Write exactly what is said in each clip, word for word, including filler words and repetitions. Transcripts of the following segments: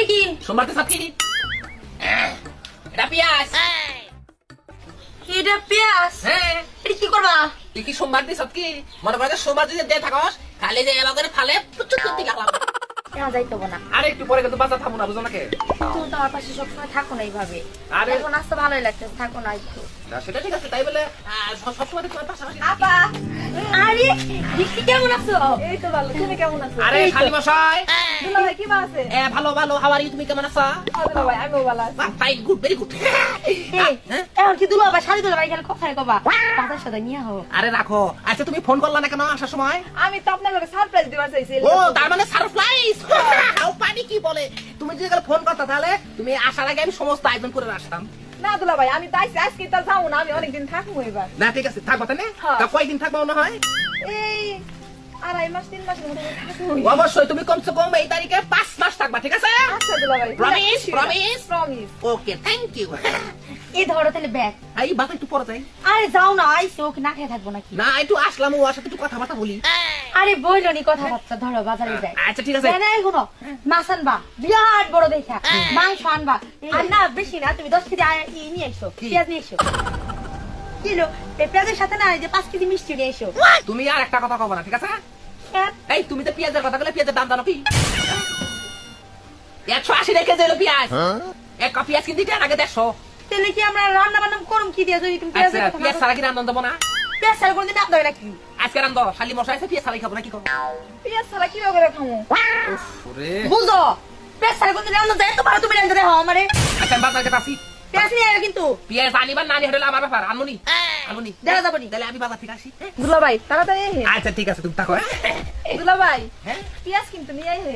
কি সোমবার তো সব কি এটা পেঁয়াজ এটা পেঁয়াজ হ্যাঁ এটা কি করবা তুই কি সোমবার দি সব কি মনে করে সোমবার যদি দিয়ে থাকস খালি যে এবার করে ফালে পুচুক করতে গেলাম এখন যাইতো না আরে একটু পরে কিন্তু বাজার থামো না বুঝো নাকি তুমি তো আমার পাশে সবসময় থাকো না এইভাবে আরে এখন আসতে ভালোই লাগতেছে থাকো না একটু না সেটা ঠিক আছে তাই বলে সবসময় তোমার পাশাপাশি আপা আরে দিদি কেমন আছো এই তো ভালো তুমি কেমন আছো আরে শালি মশাই দুলা ভাই কি আছে এ ভালো ভালো হাউ আর ইউ তুমি কেমন আছো দুলা ভাই আমিও ভালো আছি ফাইন গুড ভেরি গুড এখন কি দুলা ভাই শাড়ি দুলা ভাই খালি কথাই কবা বাজার সাথে নিয়ে হও আরে রাখো আচ্ছা তুমি ফোন করলা না কেন আসার সময় আমি তো আপনাকে সারপ্রাইজ দিবার চাইছি ও তার মানে সারপ্রাইজ হাউ পানি কি বলে তুমি যদি কাল ফোন করতে তাহলে তুমি আসার আগে আমি সমস্ত আয়োজন করে আসতাম না দুলা ভাই আমি তাইছি আজকে তো যাও না আমি অনেকদিন থাকবো এবার না ঠিক আছে থাকবা তাই না তা কয়দিন থাকবা না হয় এই আড়াই মাস তিন মাসের মতো থাকবো অবশ্যই তুমি কমসে কম এই তারিখে পাঁচ মাস থাকবা ঠিক আছে আচ্ছা দুলা ভাই promise promise promise okay thank you এই ধরো তাহলে ব্যাগ এই বাবা একটু পরে যাই আরে যাও না আইসো ওকে না খেয়ে থাকবো নাকি না একটু আসলাম ওর সাথে একটু কথাবার্তা বলি আরে বইলো নি কথাবার্তা ধরো বাজারে যাই আচ্ছা ঠিক আছে না এখনো মাছ আনবা বিরাট বড় দেখা মাংস আনবা আর না বেশি না তুমি দশ কেজি ই নিয়ে এসো পেঁয়াজ নিয়ে এসো কিলো পেঁয়াজের সাথে না যে পাঁচ কেজি মিষ্টি নিয়ে এসো তুমি আর একটা কথা কব না ঠিক আছে এই তুমি তো পেঁয়াজের কথা বলে পেঁয়াজের দাম জানো কি একশো আশি রেখে দিল পেঁয়াজ এক কাপ পেঁয়াজ কিনতে আগে দেড়শো তাহলে কি আমরা রান্না বান্না করুম কি দিয়ে যদি তুমি পেঁয়াজ পেঁয়াজ ছাড়া কি রান্না দেবো না পেঁয়াজ ছাড়া কোনদিন রান্না হয় নাকি আজকে রান্ধো শালি মশা আছে পেঁয়াজ ছাড়াই খাবো না কি করবো পেঁয়াজ ছাড়া কিভাবে করে খাবো বুঝো পেঁয়াজ ছাড়া কোনদিন রান্না যায় তো পারো তুমি রান্না দেখো আমারে আচ্ছা আমি বাজার কাছে পেঁয়াজ নিয়ে আয় কিন্তু পেঁয়াজ আনিবার না নিয়ে হলে আমার ব্যাপার আনমনি আনমনি দেখা যাবো নি তাহলে আমি বাজার থেকে আসি দুলা ভাই তাড়াতাড়ি আচ্ছা ঠিক আছে তুমি থাকো দুলা ভাই হ্যাঁ পেঁয়াজ কিন্তু নিয়ে আয়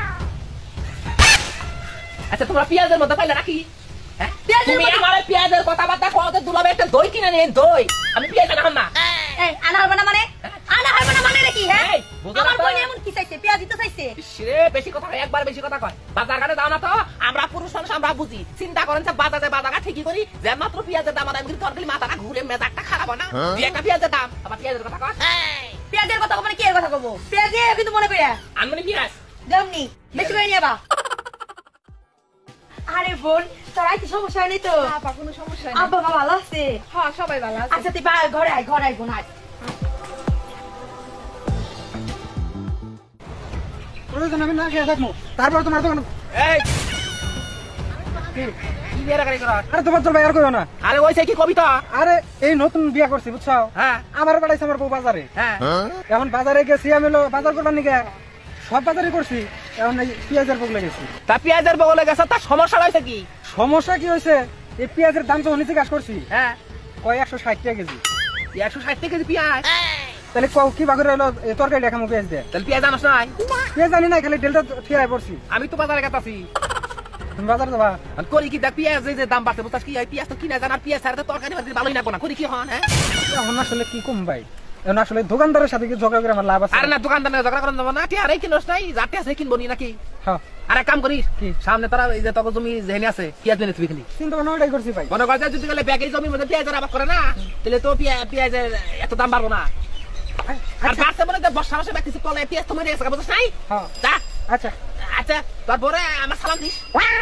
আচ্ছা তোমরা পেঁয়াজের মধ্যে পাইলে নাকি তুমি আমার পেঁয়াজের কথাবার্তা কত দুলাবে একটা দই কিনে নিন দই আমি পেঁয়াজ আনা না এই আনা হবে না মানে আনা হবে না মানে নাকি হ্যাঁ আমার বোন এমন কি চাইছে পেঁয়াজ দিতে চাইছে রে বেশি কথা কয় একবার বেশি কথা কয় বাজার ঘাটে দাও না তো আমরা পুরুষ মানুষ আমরা বুঝি চিন্তা করেন যে বাজারে বাজার ঘাট ঠিকই করি যে মাত্র পেঁয়াজের দাম আমি কিন্তু তরকারি মাথাটা ঘুরে মেজাজটা খারাপ হয় না যে একটা পেঁয়াজের দাম আবার পেঁয়াজের কথা কয় পেঁয়াজের কথা মানে কি এর কথা কব পেঁয়াজ দিয়ে কিন্তু মনে কইয়া আনমনি পেঁয়াজ দেমনি বেশি করে নিয়ে বা আরে বোন তোর আইতে সমস্যা নেই তো আপা কোনো সমস্যা নেই আব্বা বাবা ভালো আছে হ্যাঁ সবাই ভালো আছে আচ্ছা তুই ঘরে আয় ঘরে আয় বোন আয় প্রয়োজন আমি না খেয়ে থাকবো তারপর তোমার দোকান এই কি বিয়ে করে করা আরে তোমার তোর বাইর করো না আরে ওইসে কি কবিতা আরে এই নতুন বিয়া করছি বুঝছো হ্যাঁ আমার বাড়াইছে আমার বউ বাজারে হ্যাঁ এখন বাজারে গেছি আমি বাজার করবার নিকে সব বাজারে করছি এখন এই পেঁয়াজের বগলে গেছি তা পেঁয়াজের বগলে গেছে তার সমস্যা হয়েছে কি সমস্যা কি হয়েছে এই পেঁয়াজের দাম তো নিচে কাজ করছি হ্যাঁ কয় একশো ষাট টাকা কেজি একশো ষাট টাকা কেজি পেঁয়াজ তাহলে কি বাগরে হলো তরকারি লেখা পেঁয়াজ দেয় তাহলে পেঁয়াজ আনস নাই পেঁয়াজ জানি না খালি ডেলটা ফিরাই পড়ছি আমি তো বাজারে গেছি তুমি বাজারে যাবা করি কি দেখ পেঁয়াজ যে দাম বাড়তে বুঝছিস কি পেঁয়াজ তো কিনা জানার পেঁয়াজ ছাড়া তরকারি ভালোই না করি কি হন হ্যাঁ এখন আসলে কি কম ভাই এখন আসলে দোকানদারের সাথে কি ঝগড়া করে আমার লাভ আছে আরে না দোকানদারের ঝগড়া করেন যাবো না আরে কিনোস নাই যাতে আছে কিনবো নি নাকি হ্যাঁ আর এক কাম করিস কি সামনে তোরা এই যে তোর জমি যেখানে আছে পেঁয়াজ মেনে তুই খালি চিন্তা ভাবনা ওটাই করছি ভাই মনে করছে যদি গেলে ব্যাগের জমির মধ্যে পেঁয়াজের আবাদ করে না তাহলে তো পেঁয়াজের এত দাম বাড়বো না আর বাড়তে বলে যে বর্ষা মাসে কিছু কলে পেঁয়াজ তো মরে গেছে বুঝছিস নাই যা আচ্ছা আচ্ছা তারপরে আমার সালাম দিস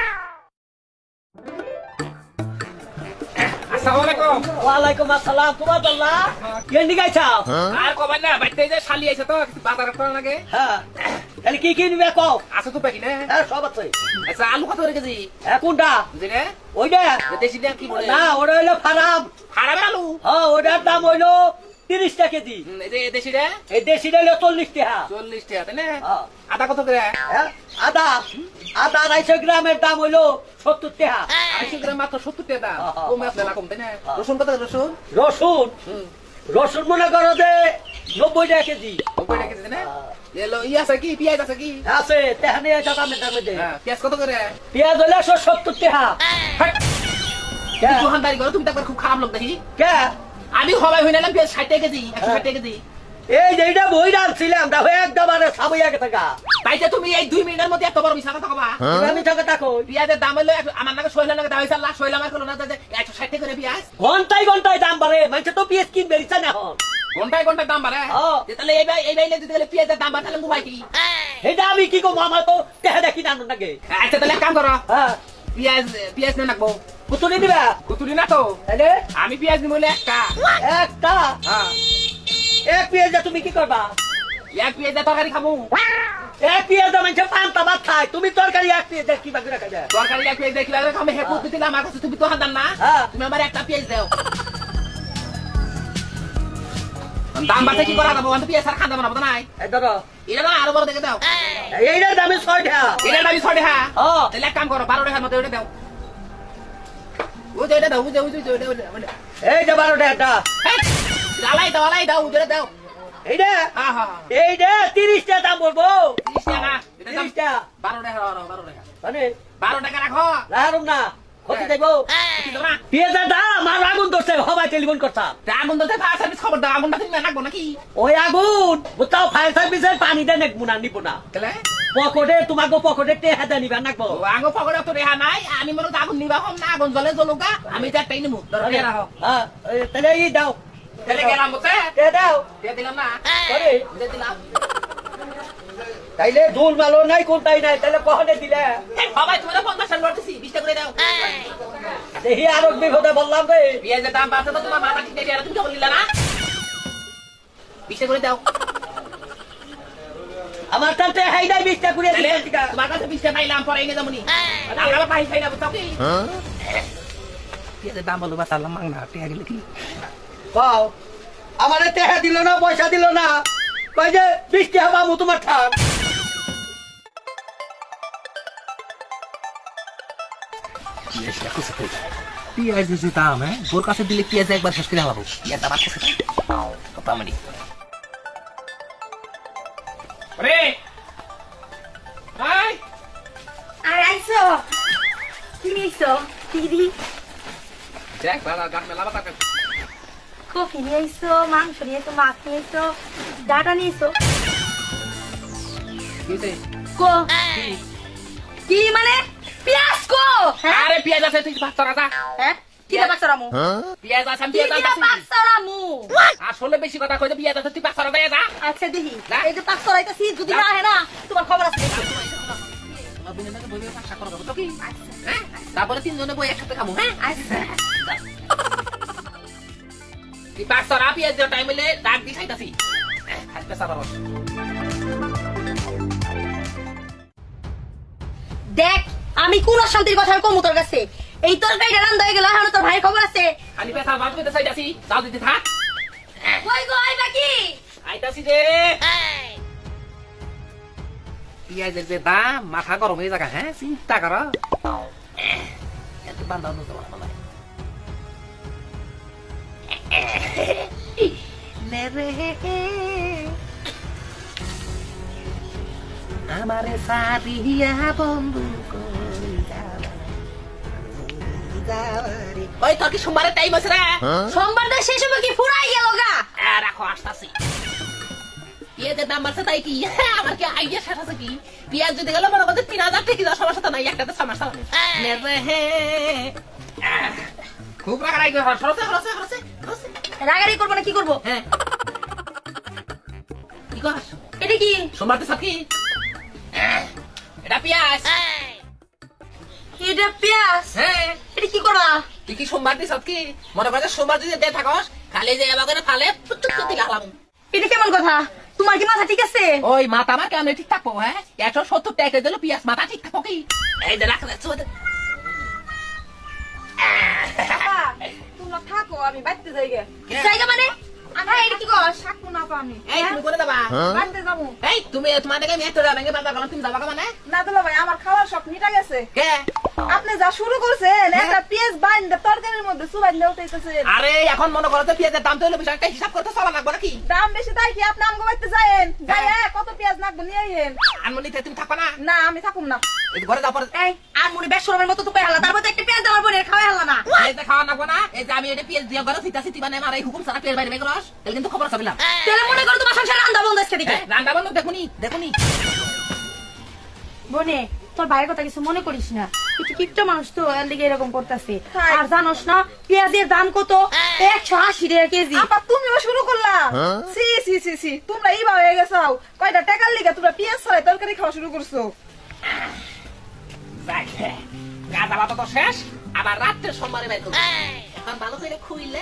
আসসালামু আলাইকুম ওয়ালাইকুম আসসালাম তোমার বল্লা কে নিগাইছাও আর কবাই না বাইতে যে শালি আইছে তো কিছু বাজার করা লাগে হ্যাঁ তাহলে কি কি নিবে কও আছে তো প্যাকিনে হ্যাঁ সব আছে আচ্ছা আলু কত করে কেজি হ্যাঁ কোনটা বুঝলে ওইটা দেশি দাম কি বলে না ওটা হইলো ফারাম হারাম আলু হ্যাঁ ওটার দাম হইলো তিরিশ টাকা কেজি এই যে দেশিটা এই দেশিটা হইলো চল্লিশ টাকা চল্লিশ টাকা তাই না হ্যাঁ। আদা কত করে হ্যাঁ আদা আদা আড়াইশো গ্রামের দাম হইলো সত্তর টাকা আড়াইশো গ্রাম মাত্র সত্তর টাকা দাম হ্যাঁ, হ্যাঁ। কমে আসলে না কম তাই না রসুন কত রসুন রসুন রসুন মনে করো যে নব্বই টাকা কেজি নব্বই টাকা কেজি না এলো ই আছে কি পেঁয়াজ আছে কি আছে তেহানি আছে দামের দামে দে হ্যাঁ পেঁয়াজ কত করে পেঁয়াজ হইলো একশো সত্তর টাকা তুমি দোকানদারি করো তুমি তো একবার খুব খারাপ লোক দেখি কে আমি হবাই হয়ে নিলাম পেঁয়াজ ষাট টাকা কেজি একশো ষাট টাকা কেজি এই যে এটা বই রাখছিলাম দেখো একদম আরে সাবইয়া থাকা তাই যে তুমি এই দুই মিনিটের মধ্যে এত বড় মিশা কথা কবা আমি থাকা থাকো পেঁয়াজের দাম হলো আমার নাকি শৈলাম নাকি দাম হয়েছে শৈলাম আর করলো না একশো ষাট টাকা করে পেঁয়াজ ঘন্টায় ঘন্টায় দাম বাড়ে মানুষ তো পেঁয়াজ কিনবে ইচ্ছা না এখন ঘন্টায় ঘন্টায় দাম বাড়ে তাহলে এই ভাই এই ভাই যদি গেলে পেঁয়াজের দাম বাড়ে তাহলে উপায় কি এটা আমি কি করবো আমার তো টেহা দেখি জানো নাকি আচ্ছা তাহলে এক কাম করো হ্যাঁ পেঁয়াজ পেঁয়াজ না রাখবো কুতুরি দিবা কুতুরি না তো তাহলে আমি পেঁয়াজ নিব একটা একটা হ্যাঁ এক পেঁয়াজা তুমি কি করবা এক পেঁয়াজের তরকারি খাবো এক পেঁয়াজা মানুষ পান্তা ভাত খায় তুমি তরকারি এক পেঁয়াজা কি বাকি রাখা যায় তরকারি এক পেঁয়াজ দেখলে আমি হে কুতুরি দিলাম আমার কাছে তুমি তো হাত দান না তুমি আমার একটা পেঁয়াজ দাও দাম বাড়তে কি করা যাবো আমি পেঁয়াজ আর খাওয়া যাবো না এই ধরো এটা না আরো বড় দেখে দাও এইটার দামে ছয় টাকা এটার দামি ছয় টাকা ও তাহলে এক কাম করো বারো টাকার মতো ওটা দাও ওই ওটা দাও ওই ওই ওইটা এইটা বারো টাকা জ্বালাই দাও জ্বালাই দাও ওটা দাও এইটা হ্যাঁ হ্যাঁ এইটা তিরিশ টাকা দাম বলবো তিরিশ টাকা এটা দাম তিরিশ টাকা বারো টাকা বারো টাকা মানে বারো টাকা রাখো রাখুন না ক্ষতি দেবো কি দেবো না পেঁয়াজের দাম আর আগুন ধরছে হবাই টেলিফোন করতাম আগুন তো ফায়ার সার্ভিস খবর দাও আগুনটা তুমি রাখবো নাকি ওই আগুন বুঝতাও ফায়ার সার্ভিসের পানি দেন এক মুনা নিব না তাহলে পকেটে তোমাকে পকেটে টেহা দেন নিবা নাকবো আগুন পকড়ে তো রেহা নাই আমি মনে আগুন নিবা হম না আগুন জলে জ্বলুকা আমি তো একটাই নিবো দরকার রাখো হ্যাঁ তাহলে এই দাও তাহলে গেলাম বুঝছে কে দাও দিয়ে দিলাম না করে দিয়ে দিলাম তাইলে দুল মালো নাই কোনটাই নাই তাহলে কখনে দিলে সবাই তোমাদের পঞ্চাশ টাকা লড়তেছি বিশ টাকা করে দাও দেখি আরো বিপদে বললাম রে পেঁয়াজের দাম বাড়ছে তো তোমার মাথা ঠিক নেই আর তুমি তো বললিলা না বিশ টাকা করে দাও আমার তাতে হাইডাই বিশটা করে তাহলে দিলে তোমার কাছে বিশ টাকা পাইলাম পরে এনে যাবনি আমরা পাই খাই না বুঝছো কি পেঁয়াজের দাম বলবো বাতালাম মাং না টেয়া গেলে কি পাও আমারে টেহা দিল না পয়সা দিল না কই যে বৃষ্টি হবা মু তোমার ঠান পেঁয়াজ দিয়েছে দাম হ্যাঁ ওর কাছে দিলে পেঁয়াজ একবার শেষ করে হলাবো পেঁয়াজ আমার কাছে কথা মানে রে হাই আর আইছো কি নিয়েছো কি দি দেখ বাবা গান মেলা বাতা কফি নিয়েছো মাংস নিয়েছো মাছ নিয়েছো ডাটা নিয়েছো কিছে কো কি মানে পেঁয়াজ কো আরে পেঁয়াজ আছে তুই বাচ্চা রাজা হ্যাঁ কি দা বাচ্চারামু পেঁয়াজ আছে কি পেঁয়াজ দা আছে বাচ্চারামু আসলে বেশি কথা কইতে পেঁয়াজ আছে তুই বাচ্চা রাজা যা আচ্ছা দেখি এই যে বাচ্চারাইতাছি যদি না হয় না তোমার খবর আছে তারপরে তিনজনে বই একসাথে খাবো হ্যাঁ আচ্ছা তুই বাচ্চা রা পেঁয়াজ দেওয়ার টাইম হলে ডাক দিয়ে খাইতাছি খাইতে সাবার দেখ আমি কোন শান্তির কথা কমু তোর কাছে এই তরকারিটা রান্না হয়ে গেল এখন তোর ভাইয়ের খবর আছে আমি পেশা বাদ করতে চাইতাছি যাও দিতে থাক কই গো আই বাকি আইতাছি যে পেঁয়াজের যে দাম মাথা গরম হয়ে যাকা হ্যাঁ চিন্তা কর এত বান্ধব আমারে সারিয়া বন্ধু ওই তোর কি সোমবারের টাইম আছে রে সোমবারটা শেষ হবে কি ফুরাই গেল গা রাখো আসতাছি পেঁয়াজের দাম বাড়ছে তাই কি আমার কি আইডিয়া শেষ আছে কি পেঁয়াজ যদি গেল মনে করতে তিন হাজার থেকে দশ সমস্যা নাই একটাতে সমস্যা খুব রাগারাগি করে সরছে সরছে সরছে রাগারি করবো না কি করবো হ্যাঁ কি কর এটা কি সোমবার তো সাথী এটা পেঁয়াজ এটা পেঁয়াজ হ্যাঁ এটা কি করবা তুই কি সোমবার দিস কি মনে করছে সোমবার যদি দে থাকস খালি যে এবার করে ফালে পুতুক করতে লাগলাম এটা কেমন কথা তোমার কি মাথা ঠিক আছে ওই মাথা আমার কেমন ঠিক থাকবো হ্যাঁ একশো সত্তর টাকা দিল পেঁয়াজ মাথা ঠিক থাকবো কি এই যে রাখ তোমরা থাকো আমি বাড়তে যাই গে জায়গা মানে আধা এটা কি কর শাকু না পানি এই তুমি করে দেবা বাড়তে যাবো এই তুমি তোমার দেখে মেয়ে তোরা ভেঙে বাজার করলাম তুমি যাবা মানে না তো ভাই আমার খাওয়ার সব মিটা গেছে কে আপনি যা শুরু করছেন একটা পেঁয়াজ বাইন্দা তরকারির মধ্যে সুবাই উঠাইতেছেন আরে এখন মনে করো তো পেঁয়াজের দাম তো হলো বিষয় একটা হিসাব করতে চলা লাগবে নাকি দাম বেশি তাই কি আপনি আমগো বাইতে যায়েন যাই কত পেঁয়াজ নাকবো নিয়ে আইয়েন আনমনিতে তুমি থাকবা না না আমি থাকুম না এই ঘরে যাও পরে এই আর মনে বেশরমের মতো তো কই হালা তারপর তো একটা পেঁয়াজ আমার বোনের খাওয়াই হালা না এই যে খাওয়া লাগবে না এই যে আমি এটা পেঁয়াজ দিয়ে ঘরে সিটা সিটি বানাই মারাই হুকুম সারা পেঁয়াজ বাইরে বেগরস তাহলে কিন্তু খবর আছে বললাম তাহলে মনে করো তোমার সংসার রান্না বন্ধ আজকে দিকে রান্না বন্ধ দেখুনি দেখুনি বনে তোর ভাইয়ের কথা কিছু মনে করিস না, একটু কিপটা মানুষ তো, এর দিকে এরকম করতেছে। হ্যাঁ। আর জানোস না পেঁয়াজের দাম কত? একশো আশি টাকা কেজি। আপা তুমিও শুরু করলা? সি সি সি সি তোমরা ইবা হয়ে গেছো, কয়টা টাকার লিগা তোমরা পেঁয়াজ ছাড়াই তরকারি খাওয়া শুরু করছো। গাঁজা বাতা তো শেষ, আবার রাত্রে সোমবারে বের করবো। এখন ভালো করে খুইলে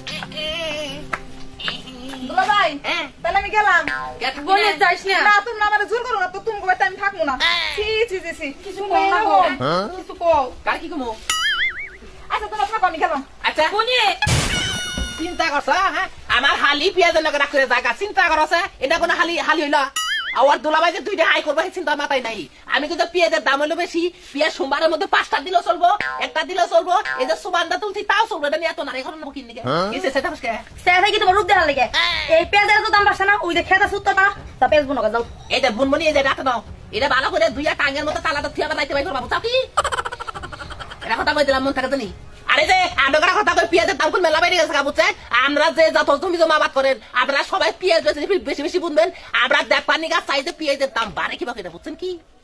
দুলা ভাই হ্যাঁ তাহলে আমি গেলাম। বলে যাইস না। না তোমরা আমার জোর করো না তো, তুমি কবে আমি থাকবো না। সি সি সি সি কিছু কও না গো, কিছু কও। কার কি কমো? আচ্ছা তোমরা থাকো, আমি গেলাম। আচ্ছা কোনে চিন্তা করছ হ্যাঁ, আমার হালি পেঁয়াজের লগে রাখতে জায়গা চিন্তা করছে, এটা কোনো হালি হালি হইল? আর দুলাভাই যে দুইটা হাই করবো চিন্তা মাথায় নাই। আমি কিন্তু পেঁয়াজের দাম হলো বেশি, পেঁয়াজ সোমবারের মধ্যে পাঁচটা দিলেও চলবো, একটা দিলেও চলবো, এই যে সুবানটা তুলছি তাও চলবো, এটা নিয়ে এত নারী ঘটনা কিনে নিকে সেটা সেটা কি তোমার রূপ দেখার লেগে? এই পেঁয়াজের তো দাম বাড়ছে না, ওই যে খেতে সুত্তা পা তা পেঁয়াজ বুনো যাও। এই যে বুনবনি এই যে রাতে দাও, এটা ভালো করে দুইয়া টাঙ্গের মতো তালাটা থিয়া বানাইতে পাই করবো চাও কি? এটা কথা কই দিলাম মন থাকে জানি। আরে যে আডোগরা কথা কই পেঁয়াজের দাম কোন মেলা বেড়ে গেছে বুঝছেন? আমরা যে যত তুমি জমা আবাদ করেন আপনারা সবাই পেঁয়াজ বেশি বেশি বেশি বুনবেন, আমরা দেখবানি গাছ চাইতে পেঁয়াজের দাম বাড়ে কিভাবে বুঝছেন কি?